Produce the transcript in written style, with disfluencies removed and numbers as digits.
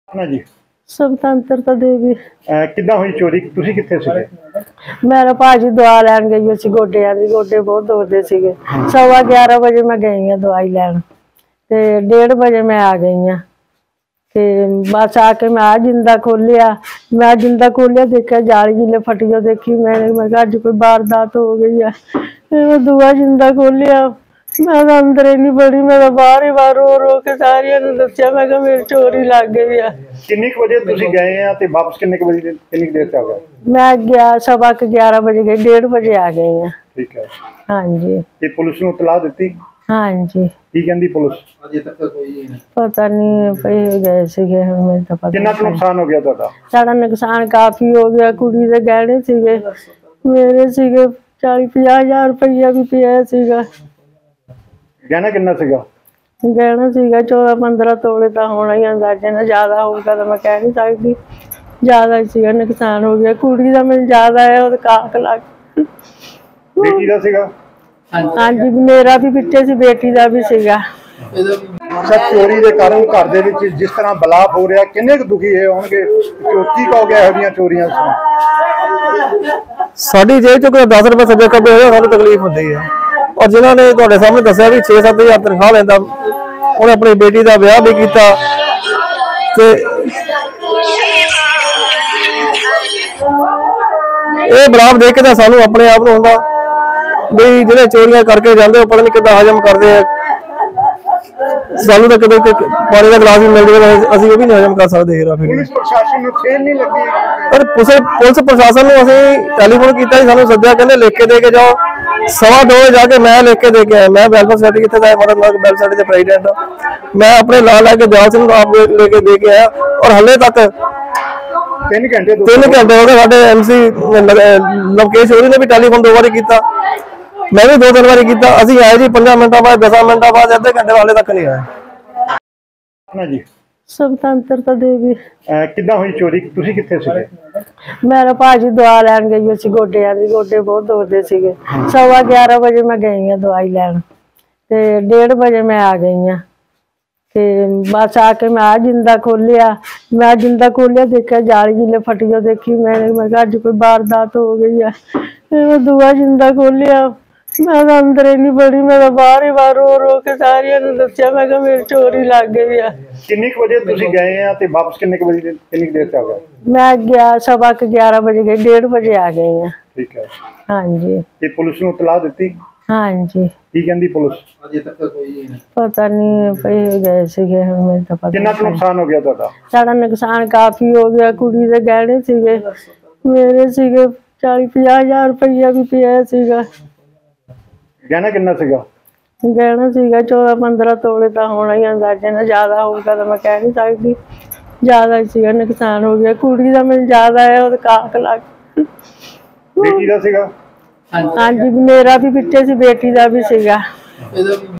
ना जी स्वतंत्रता देवी किद्दां हुई चोरी तुसी कित्थे सीगे? मेरा भाजी दवा लैन गई सी गोडियां दी, गोडे बहुत दुखदे सीगे। 11:15 बजे मैं गई हां दवाई लैन ते 1:30 बजे मैं आ गई हां ते बस आके मैं जिंदा खोलिया देखा जाली जिले फटी जो देखी मैं अज कोई वारदात हो गई है। मैं दुआ जिंदा खोलिया मैं अंदर ही नहीं बड़ी, मैं बाहर ही बाहर रो के सारिया ने दस्या मैं मेरी चोरी लग गई है। किन्नी बजे तुसी गए हैं ते वापस किन्नी बजे किन्नी देर तक आ गए? मैं 11:15 बजे गई, 1:30 बजे आ गई हां। ठीक है। हाँ जी। ते पुलिस नूं इतला दित्ती? हाँ जी। की कहंदी पुलिस? अजे तक कोई पता नहीं पे गए सीगे, मैं तो पता कितना नुकसान हो गया तुहाडा? साडा नुकसान काफी हो गया। कुड़ी दे गहने सीगे मेरे सीगे 40-50 हज़ार रुपया भी पिया सीगा। गहना कितना सीगा? गहना सीगा 14-15 तोले तो होना ही अंदाजे ना, ज्यादा होगा तो मैं कह नहीं सकती, ज्यादा ही सीगा। नुकसान हो गया। कुड़ी दा मेरे ज्यादा है और काक लग बेटी दा सीगा? हाँ जी मेरा भी पिछे सी, बेटी दा भी सीगा। चोरी के कारण घर दे विच जिस तरह बलाप हो रहा किन्ने दुखी है होणगे? की कहोगे ਇਹੋ ਜਿਹੀਆਂ चोरियां साडी जेब चों 10 रुपए सज्जे खब्बे होए सानू तकलीफ होंदी है। और जिन्होंने तुहाडे सामने दस्सिया भी 6-7 हज़ार तनख्वाह लैंदा, उन्हें अपनी बेटी का ब्याह भी कीता ते ये बराब देख के सानू अपने आप नूं हुंदा भी जिहड़े चोरियां करके जांदे पता नहीं किद्दां हजम करदे आ। सानू तो कदे पानी का गिलास भी मिल जाए असीं वो भी नहीं हजम कर सकते। पुलिस प्रशासन नूं फेल नहीं लगी? पर पुलिस प्रशासन नूं असीं टैलीफोन कीता, सानू सद्दिया, कहंदे लिख के दे के जाओ। 2:15 जाके मैं लिख के दे के आया। मैं वेलफेयर सोसाइटी इत्थे दा मदद वेलफेयर सोसाइटी दे प्रेसिडेंट, मैं अपने नाल लैके दयाल सिंह आप लेके दे के आया। और हले तक 3 घंटे हो गए। साडे MC लवकेश होरी ने भी टैलीफोन 2 बारी कीता, मैं भी 2-3 बारी कीता। असीं आए जी 5 मिनटां बाद, 10 मिनटां बाद, अद्धे घंटे वाले तक नहीं आए। ना जी स्वतंत्रता देवी किद्दां हुई चोरी तुसी कित्थे सीगे? मेरा भाजी दवा लैन गई सी गोडियां दी, गोडे बहुत दुखदे सीगे। 11:15 बजे मैं गई हां दवाई लैन ते 1:30 बजे मैं आ गई हां ते बस आके मैं जिंदा खोलिया देखा जाली जिले फटी जो देखी मैं अज कोई वारदात हो गई है। मैं दुआ जिंदा खोलिया मैं अंदर ही नहीं बड़ी, मैं बाहर ही बाहर रो के सारिया ने दस्या मैं मेरी चोरी लग गई है। किन्नी बजे तुसी गए हैं ते वापस किन्नी बजे किन्नी देर तक आ गए? मैं 11:15 बजे गई, 1:30 बजे आ गई हां। ठीक है। हाँ जी। ते पुलिस नूं इतला दित्ती? हाँ जी। की कहंदी पुलिस? अजे तक कोई पता नहीं पे गए सीगे, मैं तो पता कितना नुकसान हो गया तुहाडा? साडा नुकसान काफी हो गया। कुड़ी दे गहने सीगे मेरे सीगे 40-50 हज़ार रुपया भी पिया सीगा। गहना कितना सीगा? गहना सीगा 14-15 तोले तो होना ही अंदाजे ना, ज्यादा होगा तो मैं कह नहीं सकती, ज्यादा ही सीगा। नुकसान हो गया। कुड़ी दा मेरे ज्यादा है और काक लग बेटी दा सीगा? हाँ जी मेरा भी पिछे सी, बेटी दा भी सीगा।